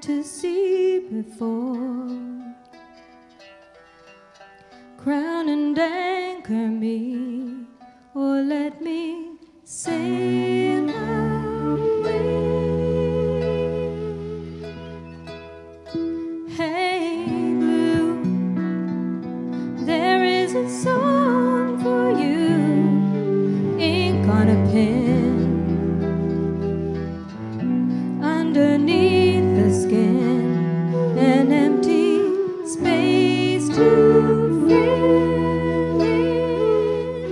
to see before. Crown and anchor me, or let me sail away. Hey blue, there is a song for you, ink on a pen, underneath the skin, an empty space to fill in.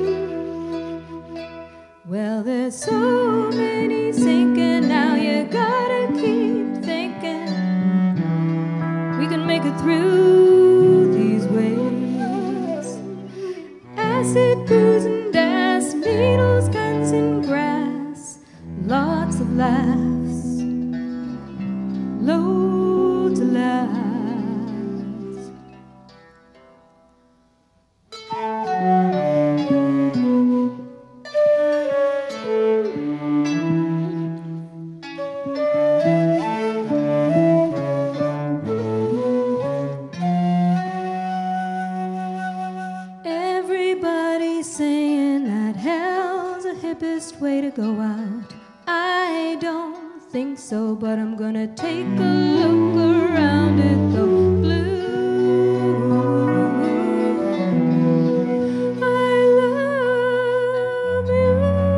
Well, there's so many sinking, now you gotta keep thinking we can make it through these waves. Acid, booze, and das, needles, guns, and grass, lots of laughs, loads of laughs. Everybody's saying that hell's the hippest way to go out. I don't think so, but I'm gonna take a look around it though. Blue, I love you.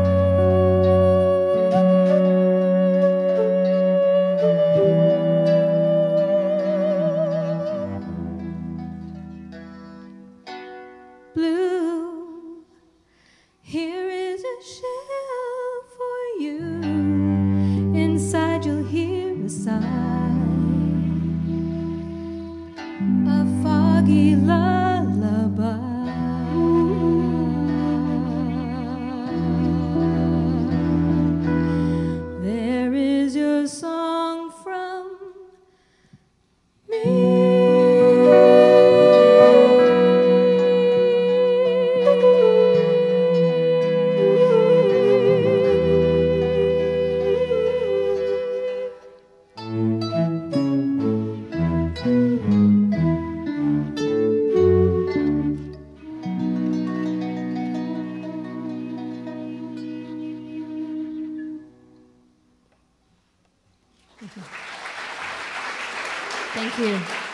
Blue, here is a shell for you. Inside you'll hear a sigh, a foggy lullaby. There is your song from me. Thank you.